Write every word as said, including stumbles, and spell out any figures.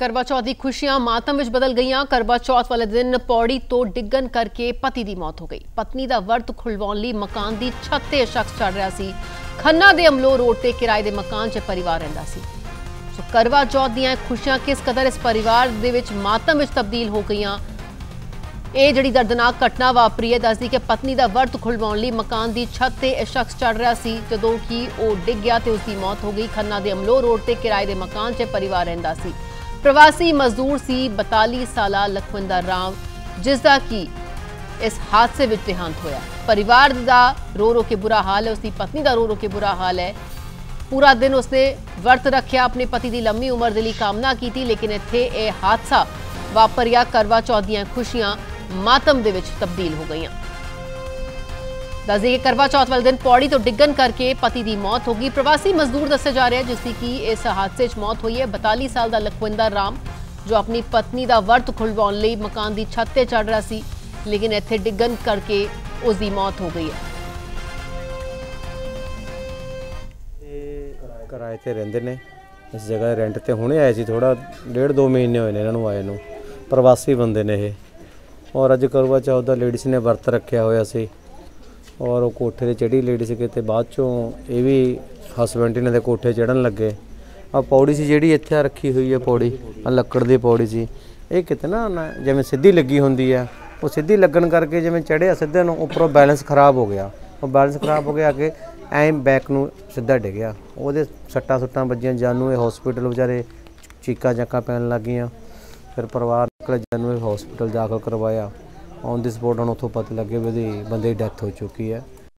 करवा चौथ की खुशियां मातम विच बदल गईयां। करवा चौथ वाले दिन पौड़ी तो डिग्गन करके पति की मौत हो गई। पत्नी का वर्त खुलवाउण लई मकान की छत ते शख्स चढ़ रहा सी। खन्ना दे अमलो रोड ते किराए दे मकान च परिवार रहिंदा सी। सो करवा चौथ दीयां खुशियां किस कदर इस परिवार दे विच मातम विच तब्दील हो गईयां। ਇਹ ਜਿਹੜੀ दर्दनाक घटना वापरी है। दसदी कि पत्नी का वर्त खुलवाउण लई मकान की छत ते यह शख्स चढ़ रहा सी, जदों कि वह डिग गया तो उसकी मौत हो गई। खन्ना दे अमलो रोड ते किराए दे मकान च परिवार रहिंदा सी। प्रवासी मजदूर सी बताली साला लखविंदर राम, जिसका कि इस हादसे में देहांत होया। परिवार का रो रो के बुरा हाल है, उसकी पत्नी का रो रो के बुरा हाल है। पूरा दिन उसने वर्त रखा, अपने पति की लंबी उम्र के लिए कामना की थी, लेकिन इत्थे यह हादसा वापरिया। करवा चौथ दीयां खुशियां मातम दे विच तब्दील हो गई। दस दें कि करवा चौथ वाले दिन पौड़ी तो डिग्गन करके पति की मौत होगी। प्रवासी मजदूर दसे जा रहे हैं जिसकी कि इस हादसे च मौत हुई है। बताली साल का लखविंदर राम जो अपनी पत्नी का वर्त खुलवाउण लई मकान की छत ते चढ़ रहा सी, लेकिन इत्थे डिग्गन करके उसकी मौत हो गई है। किराए ते रहिंदे ने, इस जगह रेंट ते हुणे आए सी। थोड़ा डेढ़ दो महीने होए ने इन्हां नूं आए नूं। प्रवासी बंदे ने ये, और अज करवा चौथ दा लेडीज़ ने वर्त रखा होया सी, और वो कोठे ते चढ़ी लेडीज़ किते बाद चों ये भी हसबैंड इन्हां दे कोठे चढ़न लगे। आ पौड़ी सी जिहड़ी इत्थे रखी हुई है, पौड़ी आ लक्कड़ दी पौड़ी सी, ये किते ना जिवें सीधी लगी हुंदी है, वो सीधी लगन करके जिवें चढ़िया सीधे नूं उपरों बैलेंस खराब हो गया। वो बैलेंस खराब हो गया कि ऐं बैक नूं सीधा डिग्या। ਉਹਦੇ सट्टां सुट्टां वजियां, जानू ये हॉस्पिटल बेचारे चीकां चाकां पैन लग गईयां। फिर परिवार निकले, जानू हॉस्पिटल दाखिल करवाया। ऑन द स्पॉट हम उतों पता लगे भी बंदे की डैथ हो चुकी है।